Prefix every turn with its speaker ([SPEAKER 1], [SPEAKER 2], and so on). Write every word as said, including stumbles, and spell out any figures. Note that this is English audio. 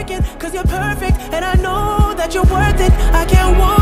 [SPEAKER 1] working, cause you're perfect, and I know that you're worth it. I can't want